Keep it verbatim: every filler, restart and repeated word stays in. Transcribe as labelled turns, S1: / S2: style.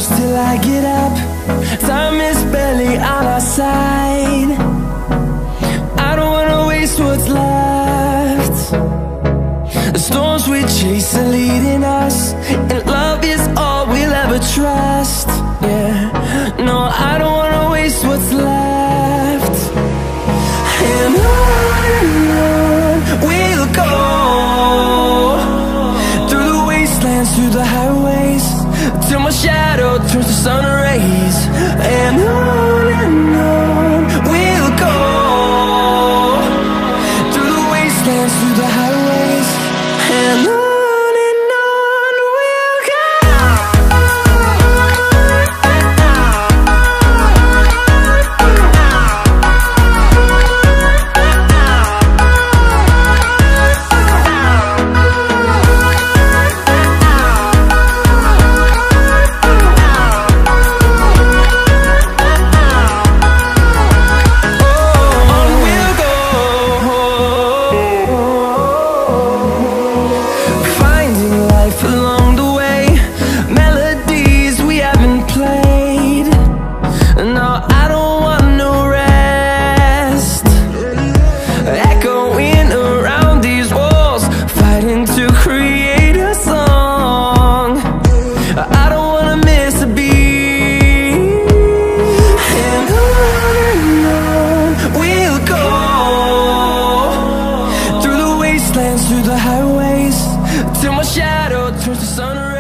S1: close till I get up. Time is barely on our side. I don't wanna waste what's left. The storms we chase are leading us, and love is all we'll ever trust. Yeah, no, I don't wanna waste what's left. And on and on we'll go, through the wastelands, through the highways, till my shadow turns to sun rays. And on and on we'll go, through the wastelands, through the highways, and on. Through the highways, till my shadow turns to sun.